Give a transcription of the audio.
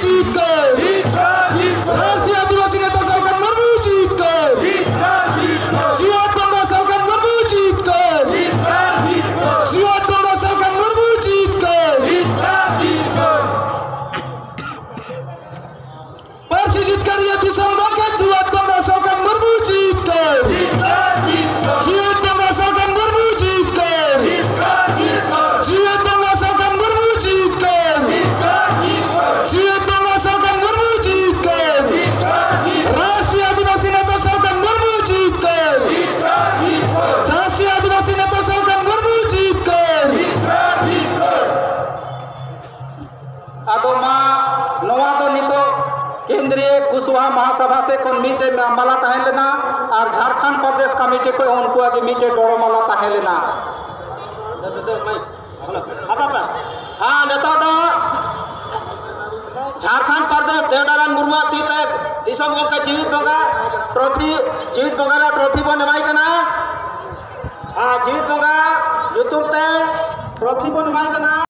जीतकर राष्ट्रीय आदिवासी नेता सालखन मुर्मू जीतकर जियाद बंगा सालखन मुर्मू जीतकर जियाद बंगा सालखन मुर्मू जीतकर पर्ची जीतकर ये दिसम बंगा जियाद बंगा सालखन मुर्मू जीतकर जियाद बंगा सालखन मुर्मू जीतकर जियाद बंगा सालखन मुर्मू जीतकर जियाद बंगा सालखन मुर्मू जीतकर राष्ट्रीय आदिवासी नेता सालखन मुर्मू जीतकर राष्ट्रीय आदिवासी नेता सालखन मुर्मू जीतकर आदो मा नवा तो नितो केंद्रीय कुशवाहा महासभा से कोन मीटे माला तहन लेना और झारखंड प्रदेश कमेटी को उनको आगे मीटे डोरो माला तहन लेना हाँ नेता दो झारखंड प्रदेश देवनारायण मुर्मू तीत दिसम गंगा जीवित बंगा ट्रॉफी बन एमाई कना हाँ जीवित बंगा यूट्यूब ते ट्रॉफी बन एमाई कना।